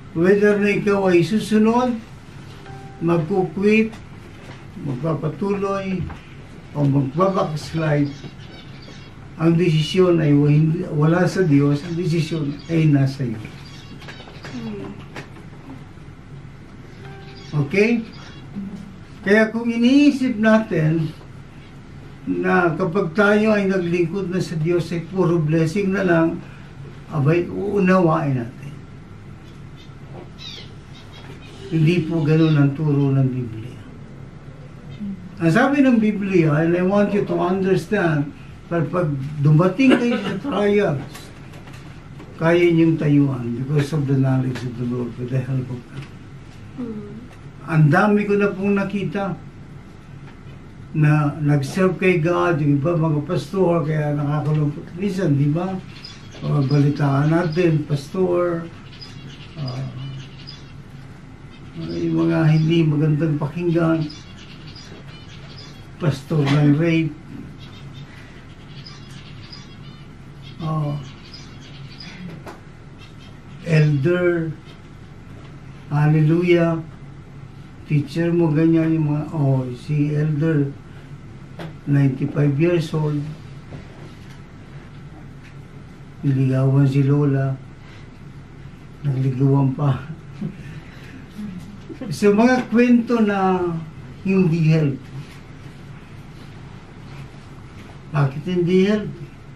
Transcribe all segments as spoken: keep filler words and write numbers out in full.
Whether na ikaw ay susunod, magkukwit, magpapatuloy, o magbabackslide, ang desisyon ay wala sa Diyos, ang desisyon ay nasa iyo. Okay? Kaya kung iniisip natin na kapag tayo ay naglingkod na sa Diyos ay puro blessing na lang, abay, uunawain natin. Hindi po ganun ang turo ng Biblia. Ang sabi ng Biblia, and I want you to understand, pag dumating kayo sa trials, kaya niyong tayuan because of the knowledge of the Lord with the help of God. Hmm. Ang dami ko na pong nakita na nag-serve kay God, yung iba mga pastor, kaya nakakalungkot. Minsan, di ba? Uh, balitaan natin, pastor, uh, yung mga hindi magandang pakinggan, pastor ng rape, uh, elder, hallelujah, teacher mo ganyan yung mga, oh, si elder, ninety-five years old, niligawan si lola, nagligawan pa. So, mga kwento na hindi help. Bakit hindi help?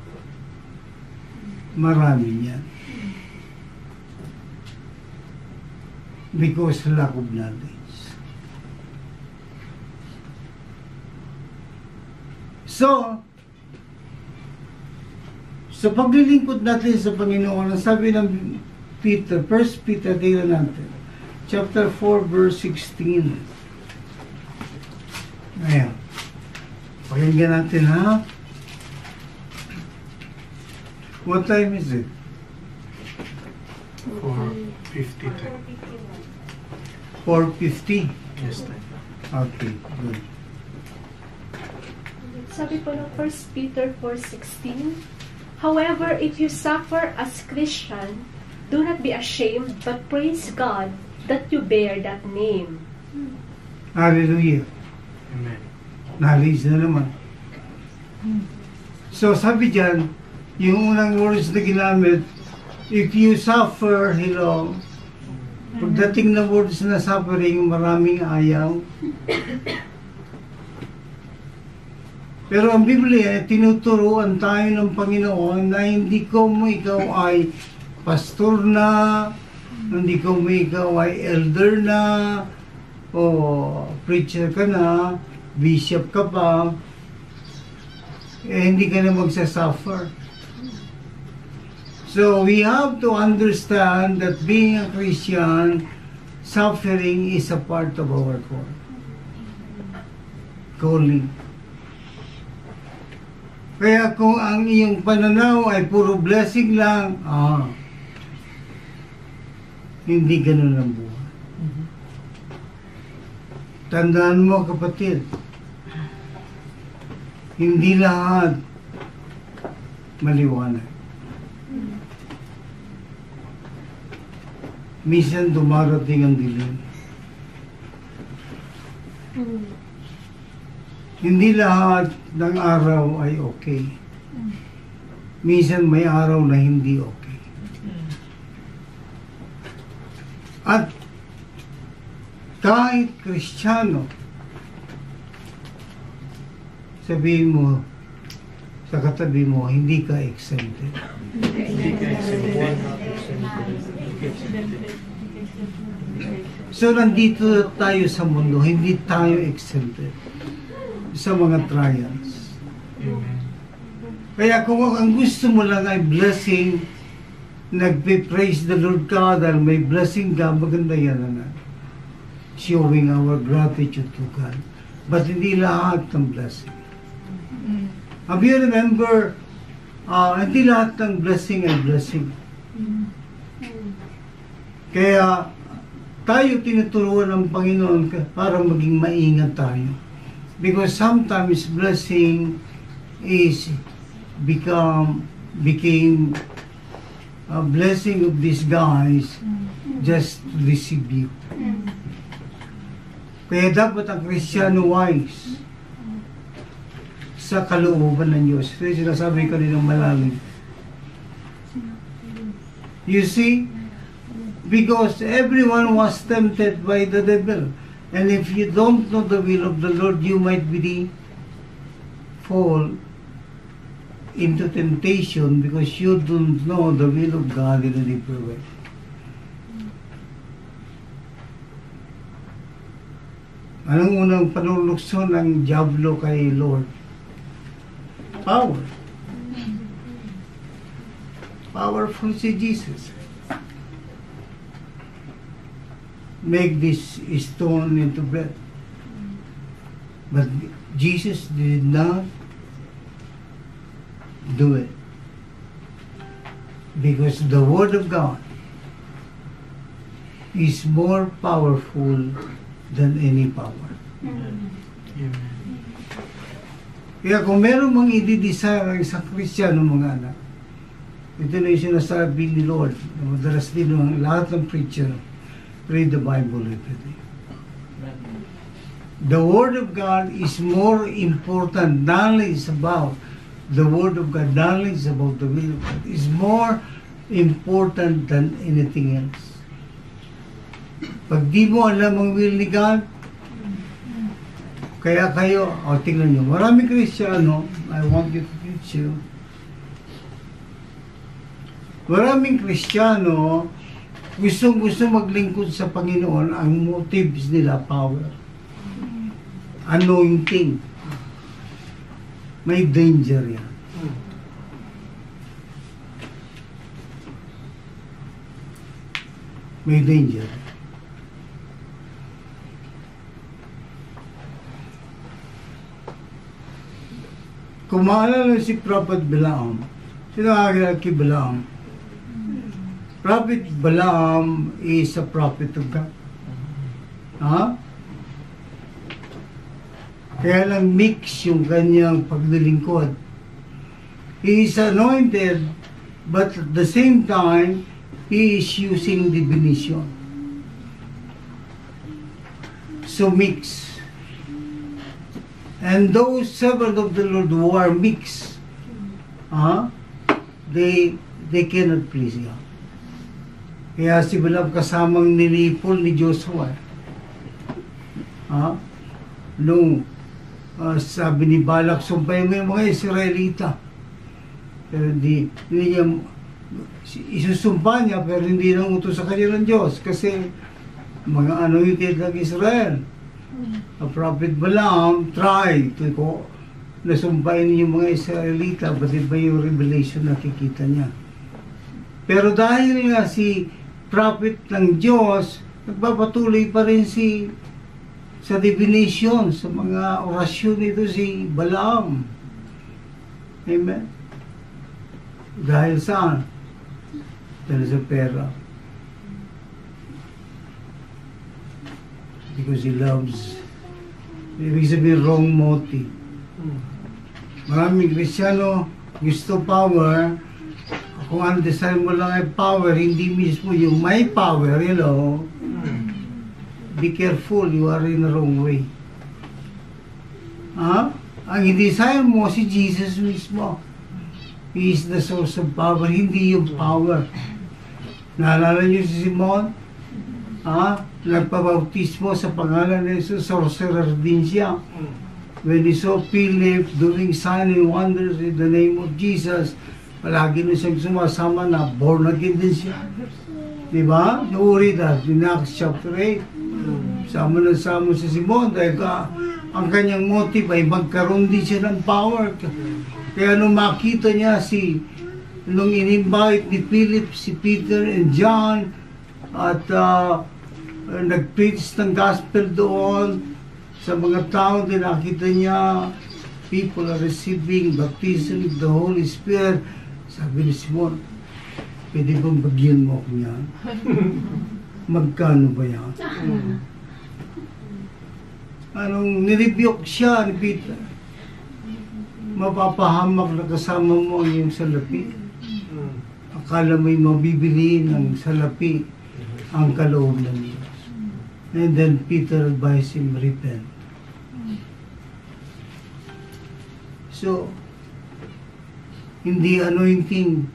Marami yan. Because lack of knowledge. So, sa paglilingkod natin sa Panginoon, ang sabi ng Peter, First Peter, tingnan natin, chapter four, verse sixteen. Ayan. Pakinggan natin, ha? What time is it? four fifty. four fifty? Yes, time. Okay, good. Sabi po ng First Peter four sixteen, however, if you suffer as Christian, do not be ashamed, but praise God that you bear that name. Hallelujah. Amen. Knowledge na naman. So, sabi dyan, yung unang words na ginamit, if you suffer, hello, pagdating na words na suffering, maraming ayaw. Pero ang Biblia, tinuturuan tayo ng Panginoon na hindi ko mo ikaw ay pastor na, hindi ko mo ikaw ay elder na, o preacher ka na, bishop ka pa, eh hindi ka na magsasuffer. So we have to understand that being a Christian, suffering is a part of our calling. Kaya kung ang iyong pananaw ay puro blessing lang, ah, hindi ganun ang buhay. Tandaan mo, kapatid, hindi lahat maliwanag. Minsan dumarating ang dilim. Hindi lahat ng araw ay okay. Minsan may araw na hindi okay. At kahit Kristiyano, sabihin mo sa katabi mo, hindi ka exempted. Hindi ka exempted. So nandito tayo sa mundo, hindi tayo exempted sa mga trials. Amen. Kaya kung ang gusto mo lang ay blessing, nagpe-praise the Lord ka dahil may blessing ka, maganda yan na showing our gratitude to God. But hindi lahat ng blessing. Have you remember, uh, hindi lahat ng blessing ay blessing. Kaya tayo tinuturuan ng Panginoon para maging maingat tayo. Because sometimes blessing is become became a blessing of disguise just to deceive you. Kaya dapat ang Kristiyano wise sa kalooban ng Diyos. Ito yung sinasabi ko rin ng malalim. You see, because everyone was tempted by the devil. And if you don't know the will of the Lord, you might be fall into temptation because you don't know the will of God in a deeper way. Anong unang panulukso ng Diablo kay Lord? Power. Powerful si Jesus. Make this stone into bread. But Jesus did not do it. Because the Word of God is more powerful than any power. Amen. Kaya kung meron mang i-desire ang isang Kristiyano, mga anak, ito na yung sinasabi ni Lord, madalas din ng lahat ng preacher, read the Bible every day. The Word of God is more important. Knowledge about the Word of God, knowledge about the will of God is more important than anything else. Pag di mo alam ang will ni God, kaya kayo, o oh, tingnan nyo, maraming Kristiyano, I want you to teach you, maraming Kristiyano, gustong gusto maglingkod sa Panginoon, ang motives nila, power, anointing. May danger yan. May danger. Kung maalala si Prophet Balaam, sino ang kay Balaam? Prophet Balaam is a prophet of God. Ha? Kaya lang mix yung kanyang paglilingkod. He is anointed, but at the same time, he is using divination. So mix. And those servants of the Lord who are mixed, uh, they they cannot please God. Kaya si Balaam kasamang nilipol ni Joshua. Uh, nung uh, sabi ni Balak, sumpay mo yung mga Israelita. Pero hindi, hindi niya, isusumpa niya, pero hindi nang utos sa kanya ng Diyos. Kasi mga ano yung ng Israel. A prophet Balaam tried to ko nasumpain yung mga Israelita, but iba yung revelation nakikita niya. Pero dahil nga si prophet ng Diyos, nagpapatuloy pa rin si sa divination, sa mga orasyon nito si Balaam. Amen? Dahil saan? Dahil sa pera. Because he loves. Ibig sabihin, wrong motive. Maraming Kristiyano gusto power. Kung ang design mo lang ay power, hindi mismo yung may power, you know. Be careful, you are in the wrong way. Ha? Ang i-design mo si Jesus mismo. He is the source of power, hindi yung power. Naalala niyo si Simon? Ha? Nagpabautismo sa pangalan ni Jesus, sorcerer din siya. When he saw Philip doing signs and wonders in the name of Jesus, palagi na siyang sumasama na born again din siya. Diba? Nauri na, in Acts chapter eight. Sama na sama si Simon dahil ka, ang kanyang motive ay magkaroon din siya ng power. Kaya nung makita niya si, nung in-invite ni Philip, si Peter and John, at uh, nag-preach ng gospel doon sa mga tao, din nakita niya people are receiving baptism of the Holy Spirit. Sabi ni Simon, pwede bang bagyan mo ako yan? Magkano ba yan? Anong nirebuke siya ni Peter? Mapapahamak na kasama mo ang iyong salapi. Akala mo'y mabibili ng salapi ang kaloob ng Diyos. And then Peter advised him, repent. So, hindi anointing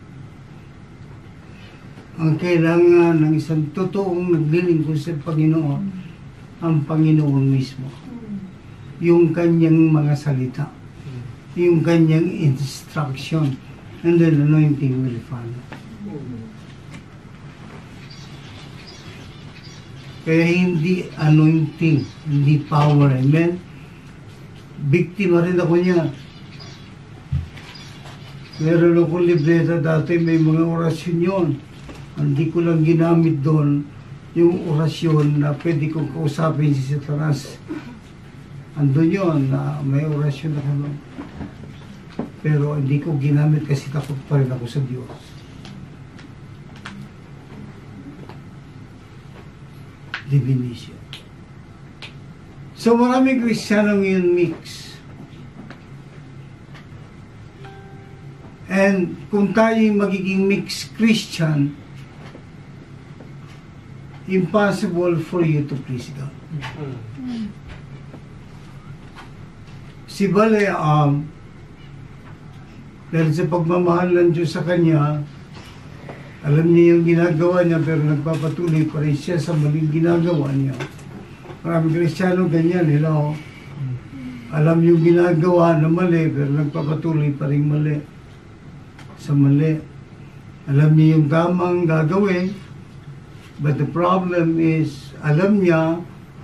ang kailangan ng isang totoong naglilingkod sa Panginoon, ang Panginoon mismo. Yung kanyang mga salita, yung kanyang instruction, and then anointing will follow. Kaya hindi anointing, hindi power. Amen? Biktima rin ako niya. Meron akong libreta dati, may mga orasyon yun. Hindi ko lang ginamit doon yung orasyon na pwede kong kausapin si Satanas. Andun yun, na may orasyon ako doon. Pero hindi ko ginamit kasi takot pa rin ako sa Diyos. Divination. So maraming Kristiyano ngayon mix. And kung tayo magiging mixed Christian, impossible for you to please God. Si Balaam, dahil sa pagmamahal ng Diyos sa kanya, alam niya yung ginagawa niya pero nagpapatuloy pa rin siya sa maling ginagawa niya. Maraming Kristiyano ganyan, nila, oh. Alam yung ginagawa na mali pero nagpapatuloy pa rin mali sa mali. Alam niya yung tamang gagawin, but the problem is, alam niya,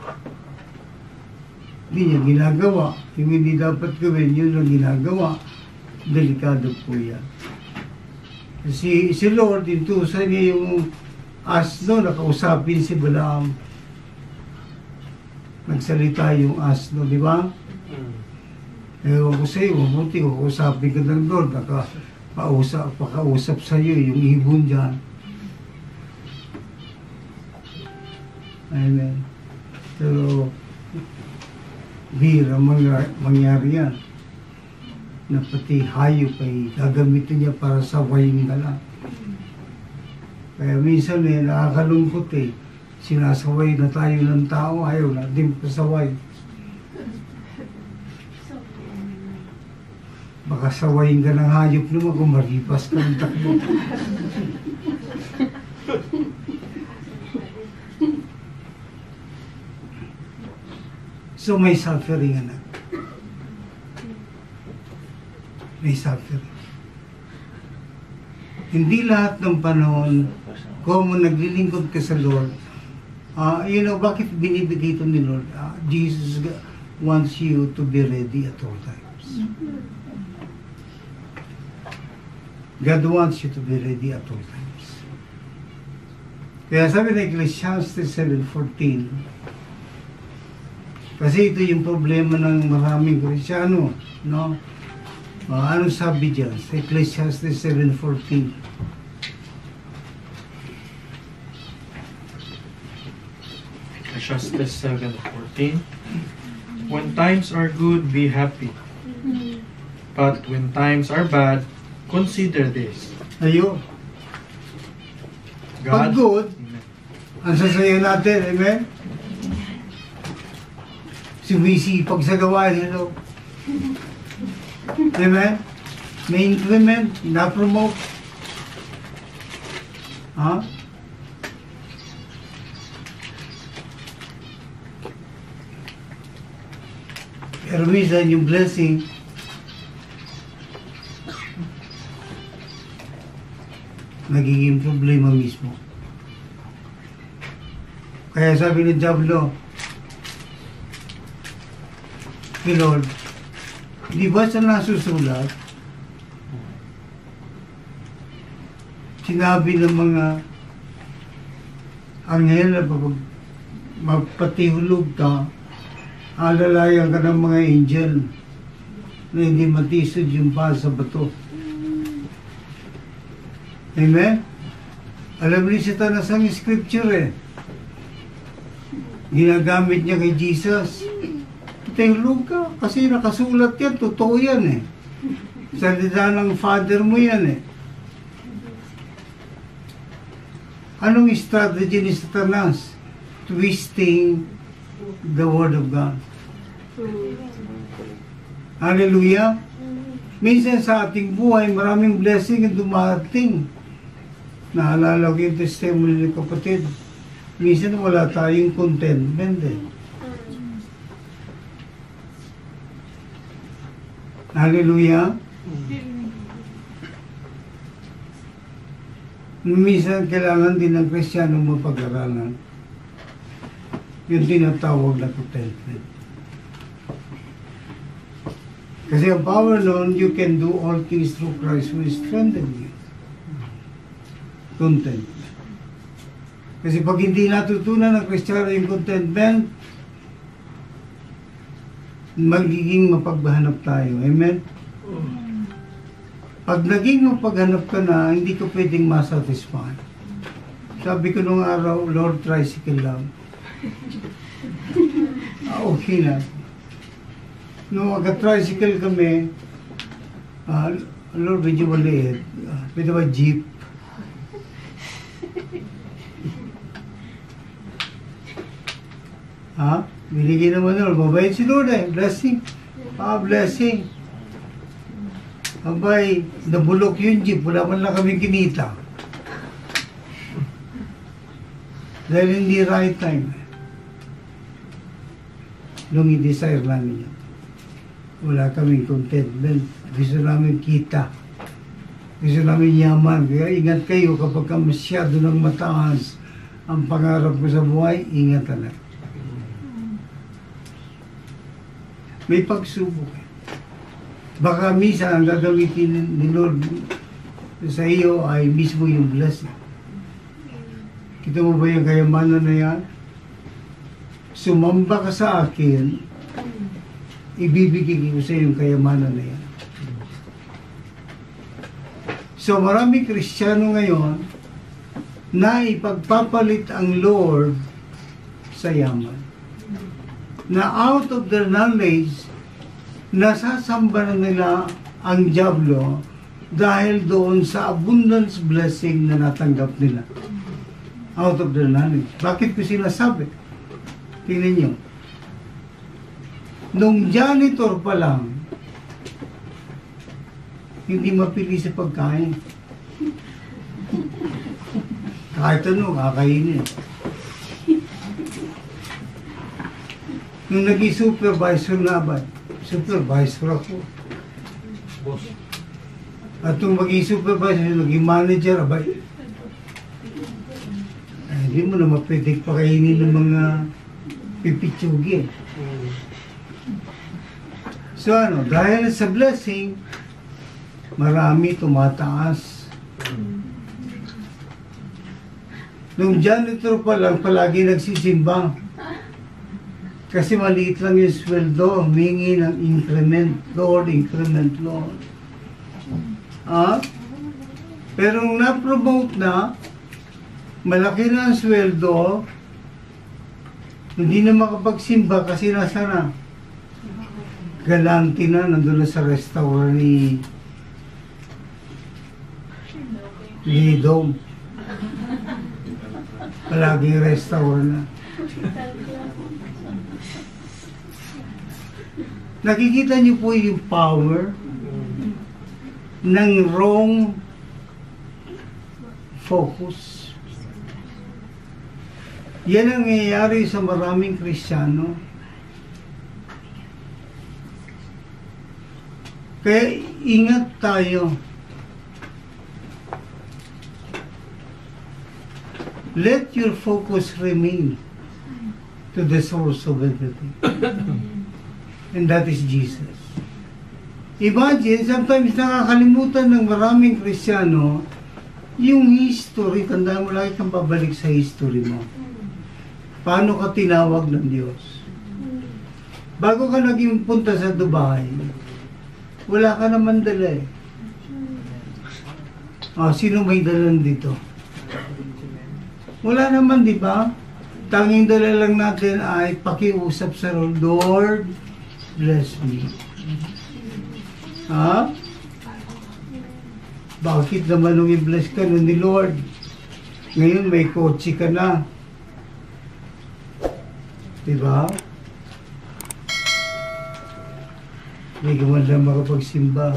hindi niya ginagawa. Yung hindi dapat gawin, yun ang ginagawa. Delikado po yan. Si, si Lord, intusan niya yung asno, nakausapin si Balaam. Nagsalita yung asno, di ba? Ewan ko sa'yo, mabuti ko, kausapin ka ng Lord, nakapausap, pakausap sa'yo yung ibon dyan. Amen. Pero, bira mangyari, mangyari yan. Na pati hayop ay gagamitin niya para sawayin ka lang. Kaya minsan eh, nakakalungkot eh. Sinasaway na tayo ng tao, ayaw natin pasaway. Baka sawayin ka ng hayop naman kung maripas ka ng takbo. So may suffering, anak. May suffering. Hindi lahat ng panahon, kung naglilingkod ka sa Lord, uh, you know, bakit binibigay ito ni Lord? Uh, Jesus wants you to be ready at all times. God wants you to be ready at all times. Kaya sabi na Ecclesiastes seven fourteen, kasi ito yung problema ng maraming Kristiyano, no? Uh, anong sabi dyan? Sa Ecclesiastes seven fourteen. Ecclesiastes seven fourteen. When times are good, be happy. But when times are bad, consider this. Ayo. Pag good, ang sasaya natin, amen? Sumisipag sa gawain, hello? Amen? May increment, na-promote. Ha? Pero minsan yung blessing, nagiging problema mismo. Kaya sabi ni Diablo, ni Lord, di ba sa nasusulat, sinabi ng mga anghel na pag magpatihulog ka, alalayan ka ng mga angel na hindi matisod yung pa sa bato. Amen? Alam ni Satanas ang scripture eh. Ginagamit niya kay Jesus. Patihulog ka kasi nakasulat yan, totoo yan eh. Salita ng Father mo yan eh. Anong strategy ni Satanas? Twisting the Word of God. Hallelujah! Minsan sa ating buhay, maraming blessing ang dumating. Naalala ko yung testimony ng kapatid. Minsan wala tayong contentment eh. Hallelujah! Minsan kailangan din ng Kristiyano mapag-aralan yung tinatawag na contentment. Kasi ang power noon, you can do all things through Christ who strengthens you. Content. Kasi pag hindi natutunan ng Kristiyano yung contentment, magiging mapaghanap tayo. Amen? Pag naging mapaghanap ka na, hindi ka pwedeng masatisfy. Sabi ko nung araw, Lord, tricycle lang. Ah, okay na. Nung mag-tricycle kami, uh, Lord, medyo maliit. Uh, pwede ba jeep? Ha? Binigyan naman Lord. Mabait si Lord eh. Blessing. Ah, blessing. Abay, nabulok yung jeep. Wala man lang kami kinita. Dahil hindi right time. Nung i-desire namin yun. Wala kaming contentment. Gusto namin kita. Gusto namin yaman. Kaya ingat kayo kapag ka masyado ng mataas ang pangarap mo sa buhay, ingat talaga. May pagsubok. Baka misa ang gagamitin ni Lord sa iyo ay mismo yung blessing. Kita mo ba yung kayamanan na yan? Sumamba ka sa akin, ibibigay ko sa iyo yung kayamanan na yan. So maraming Kristiyano ngayon na ipagpapalit ang Lord sa yaman. Na out of their knowledge, nasasamba na nila ang dyablo dahil doon sa abundance blessing na natanggap nila. Out of their knowledge. Bakit ko sinasabi? Tingnan nyo. Nung janitor pa lang, hindi mapili sa pagkain. Kahit ano, kakainin. Nung naging supervisor na ba, supervisor ako. Boss. At nung maging supervisor, naging manager, abay, ay, hindi mo naman pwedeng pakainin ng mga pipitsugi. So ano, dahil sa blessing, marami tumataas. Nung janitor pa lang, palagi nagsisimba. Kasi maliit lang yung sweldo, humingi ng increment, Lord, increment, Lord. Ah? Pero nung na-promote na, malaki na ang sweldo, hindi na makapagsimba kasi nasa na. Galante na, nandun na sa restaurant ni ni Dom. Palaging restaurant na. Nakikita niyo po yung power ng wrong focus. Yan ang nangyayari sa maraming Kristiyano. Kaya ingat tayo. Let your focus remain to the source of everything. And that is Jesus. Imagine, sometimes nakakalimutan ng maraming Kristiyano yung history. Tandaan mo, lagi kang babalik sa history mo. Paano ka tinawag ng Diyos? Bago ka naging punta sa Dubai, wala ka naman dala eh. Oh, sino may dalan dito? Wala naman, di ba? Tanging dala lang natin ay pakiusap sa Lord, bless me. Ha? Bakit naman nung i-bless ka nun ni Lord? Ngayon may kotse ka na. Diba? Hindi ka man lang makapagsimba.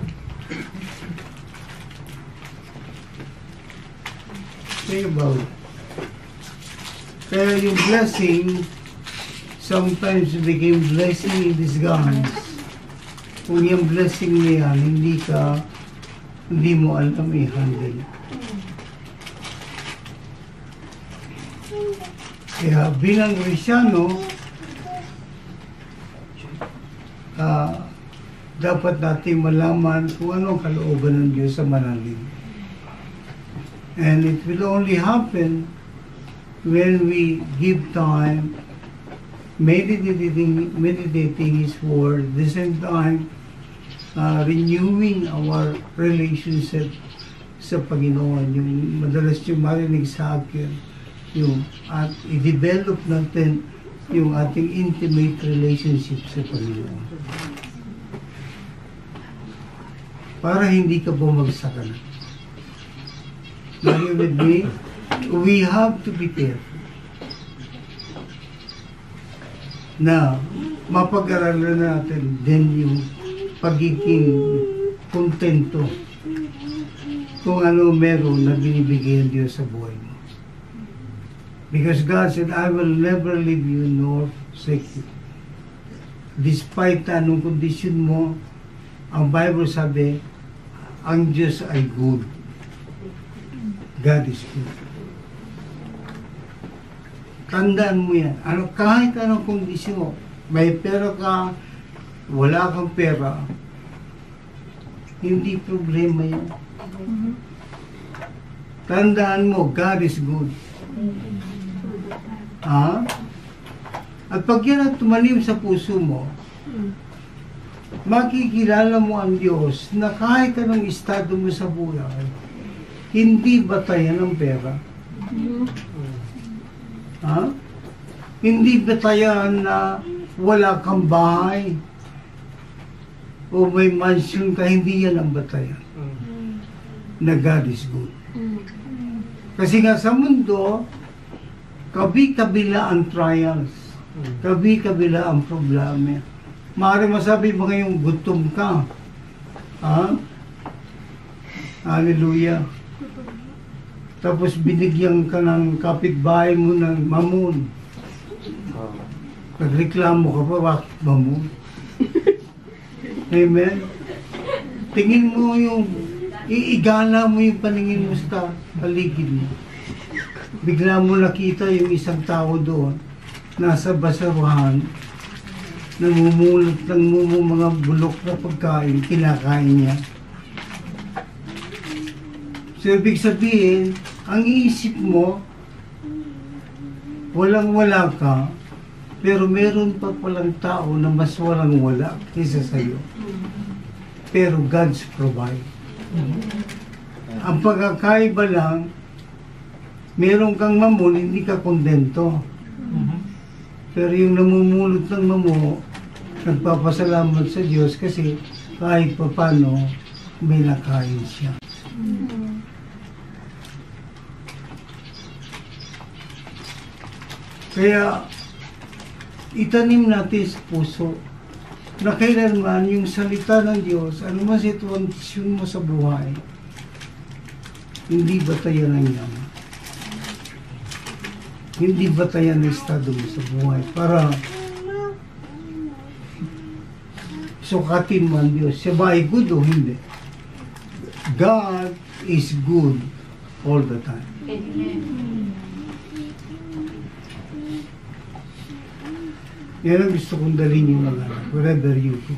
Think about it. Kaya yung blessing sometimes became blessing in disguise. Kung yung blessing na yan, hindi ka, hindi mo alam i-handle. Kaya bilang Kristyano, uh, dapat natin malaman kung ano ang kalooban ng Diyos sa manalig. And it will only happen when we give time meditating, meditating His Word, at the same time uh, renewing our relationship sa Panginoon. Yung madalas yung marinig sa akin, yung at i-develop natin yung ating intimate relationship sa Panginoon. Para hindi ka bumagsakan. Are you with me? We have to be careful na mapag-aralan natin din yung pagiging kontento kung ano meron na binibigay ng Diyos sa buhay mo. Because God said, I will never leave you nor forsake you. Despite anong kondisyon mo, ang Bible sabi, ang Diyos ay good. God is good. Tandaan mo yan. Ano, kahit anong kondisyon mo, may pera ka, wala kang pera, hindi problema yan. Tandaan mo, God is good. Ha? At pag yan ang tumalim sa puso mo, makikilala mo ang Diyos na kahit anong estado mo sa buhay, hindi batayan ng pera. Ha? Hindi batayan na wala kang bahay o may mansion ka, hindi yan ang batayan. Na God is good. Kasi nga sa mundo, kabi-kabila ang trials. Kabi-kabila ang problema. Maaari masabi mo ngayong gutom ka. Ha? Hallelujah. Tapos binigyan ka ng kapitbahay mo ng mamon. Nagreklamo ka pa, bakit mamon? Amen? Tingin mo yung, iigala mo yung paningin mo sa paligid mo. Bigla mo nakita yung isang tao doon, nasa basurahan, namumulot ng mga bulok na pagkain, kinakain niya. So, ibig sabihin, ang iisip mo, walang-wala ka, pero meron pa palang tao na mas walang-wala kaysa sa'yo. Pero God's provide. Ang pagkakaiba lang, meron kang mamon, hindi ka kontento. Pero yung namumulot ng mamo, nagpapasalamat sa Diyos kasi kahit pa paano, may nakain siya. Kaya, itanim natin sa puso na kailanman yung salita ng Diyos, ano man sitwasyon mo sa buhay, hindi batayan ng yaman. Hindi batayan ng estado mo sa buhay para sukatin mo ang Diyos. Siya ba ay good o hindi? God is good all the time. Amen. Yan ang gusto kong dalhin yung mga anak, wherever you go.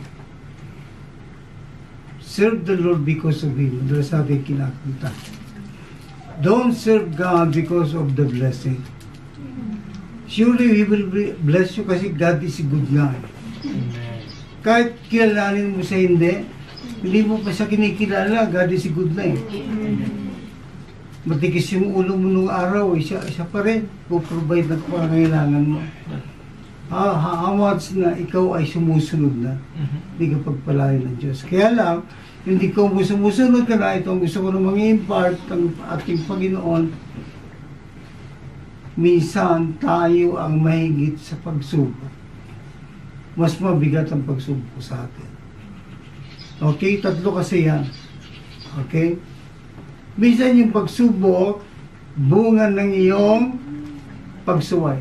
Serve the Lord because of Him. Madalas natin kinakanta. Don't serve God because of the blessing. Surely He will bless you kasi God is a good guy. Kahit kilalanin mo sa hindi, hindi mo pa sa kinikilala, God is a good guy. Matikis yung ulo mo nung araw, siya, siya pa rin, po-provide ng pangangailangan mo. Ah, how much na ikaw ay sumusunod na, hindi ka pagpalain ng Diyos. Kaya lang, hindi ko sumusunod ka na, ito ang gusto ko na mag-impart ang ating Panginoon, minsan tayo ang mahigit sa pagsubok. Mas mabigat ang pagsubok sa atin. Okay? Tatlo kasi yan. Okay? Minsan yung pagsubok, bunga ng iyong pagsuway.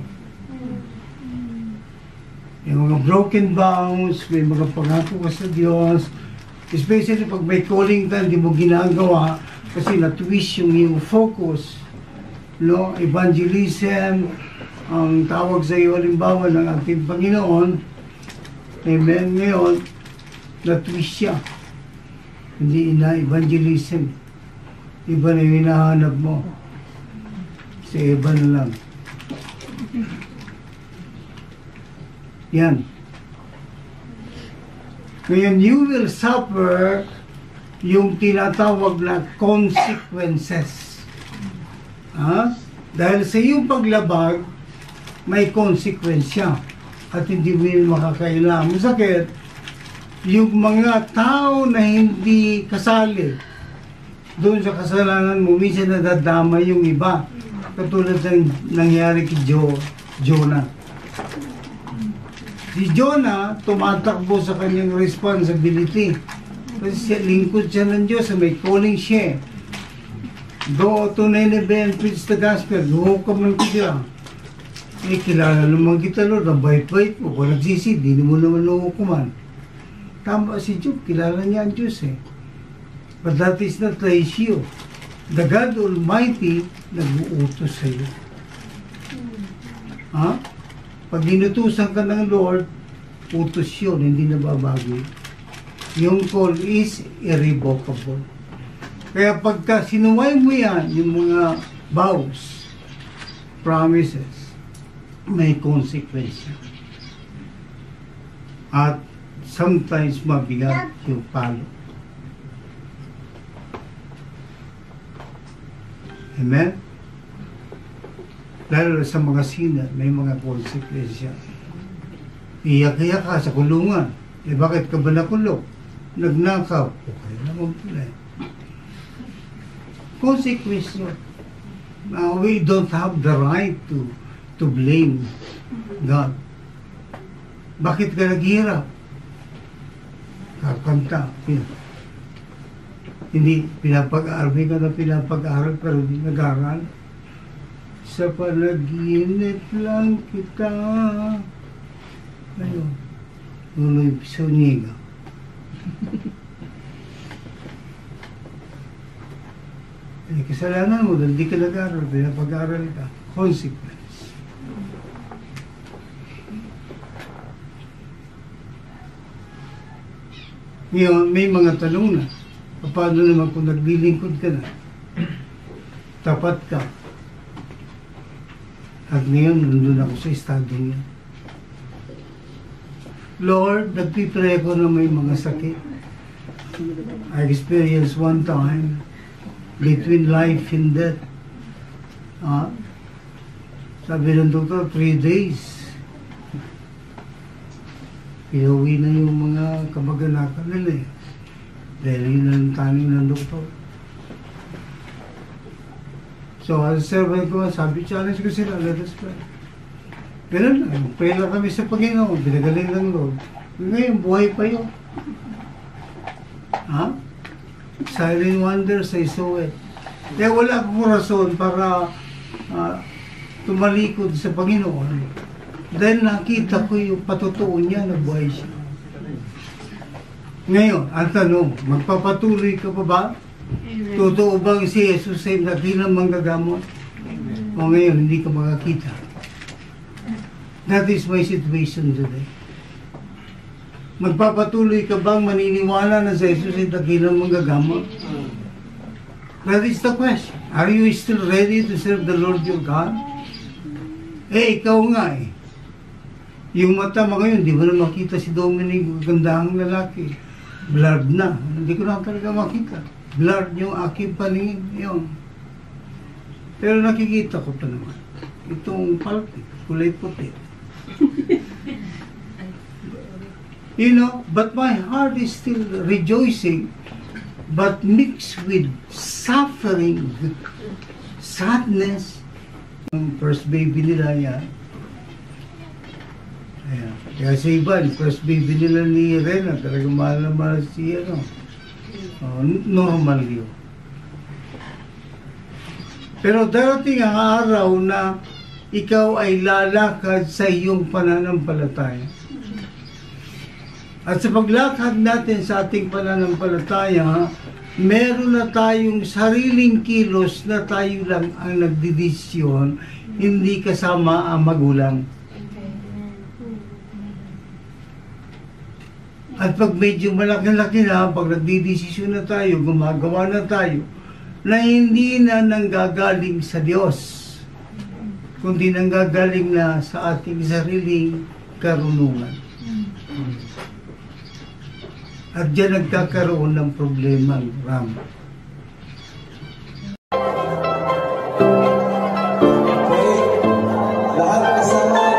Yung mga broken vows, may mga pangako ka sa Diyos, especially pag may calling ka, hindi mo ginagawa kasi na-twist yung iyong focus. No? Evangelism, ang tawag sa iyo, halimbawa ng ating Panginoon, amen, ngayon, na-twist siya. Hindi ina-evangelism. Iba na yung hinahanap mo. Sa iba na lang. Yan. Ngayon, you will suffer yung tinatawag na consequences. Ha? Dahil sa iyong paglabag, may konsekwensya. At hindi mo yun makakailangan. Masakit, yung mga tao na hindi kasali doon sa kasalanan mo, minsan nadadama yung iba. Katulad ng nangyari kay jo, Jonah. Si Jonah, tumatakbo sa kanyang responsibility. Kasi siya, lingkod siya ng Diyos, may calling siya. Go to Nineveh and preach the gospel. Huhukam ng kita. Eh, kilala naman kita, Lord. Ang bait-bait mo. Kung nagsisi, di mo naman hukuman. Tama si Job. Kilala niya ang Diyos eh. But that is not the issue. The God Almighty nag-uutos sa iyo. Ha? Pag inutusan ka ng Lord, utos yun, hindi nababago. Yung call is irrevocable. Kaya pagka sinuway mo yan, yung mga vows, promises, may consequence. At sometimes mabigat yung palo. Amen? Lalo sa mga sinner, may mga konsekwensya. Iyak-iyak ka sa kulungan. Eh bakit ka ba nakulong? Nagnakaw. Okay naman pala. Konsekwensya. Now, we don't have the right to to blame God. Bakit ka naghihirap? Kakanta. Hindi pinapag-aaral. May ka na pinapag-aaral pero hindi nag-aaral. Sa panaginip lang kita. Ayun. Nuloy Suniga. Eh, kasalanan mo dahil di ka nag-aaral. Pinapag-aaral ka. Consequence. Ngayon, may mga tanong na. Paano naman kung naglilingkod ka na? Tapat ka. At ngayon, nandun ako sa estado niya. Lord, nagpipray ko na may mga sakit. I experienced one time between life and death. Ah, sabi ng doktor, three days. Inuwi na yung mga kamag-anakan nila eh. Dahil yun ang taning ng doktor. So, as a servant ko, sabi, challenge ko sila, let us pray. Ganun lang, pray lang kami sa Panginoon, binagaling ng Lord. Ngayon, buhay pa yun. Ha? Silent wonders, I saw it. Kaya wala akong rason para uh, tumalikod sa Panginoon. Dahil nakita ko yung patotoo niya na buhay siya. Ngayon, ang tanong, magpapatuloy ka pa ba? Totoo bang si Jesus ay nakilang manggagamot? O ngayon, hindi ka makakita? That is my situation today. Magpapatuloy ka bang maniniwala na si Jesus ay nakilang manggagamot? That is the question. Are you still ready to serve the Lord your God? Eh, ikaw nga eh. Yung mata mo ngayon, di mo na makita si Dominic, gandahang lalaki. Blurred na. Hindi ko na talaga makita. Blurred yung aking paningin. Yun. Pero nakikita ko pa naman. Itong palpi, kulay puti. You know, but my heart is still rejoicing, but mixed with suffering, sadness. first baby nila yan. Ayan. Kaya si Ivan, first baby nila ni Rena, talagang mahal na mahal si ano. Oh, normal yun. Pero darating ang araw na ikaw ay lalakad sa iyong pananampalataya. At sa paglakad natin sa ating pananampalataya, meron na tayong sariling kilos na tayo lang ang nagdidesisyon, hindi kasama ang magulang. At pag medyo malaki-laki na, pag nagdidesisyon na tayo, gumagawa na tayo, na hindi na nanggagaling sa Diyos, kundi nanggagaling na sa ating sariling karunungan. At diyan nagkakaroon ng problema, Ram. Lahat kasama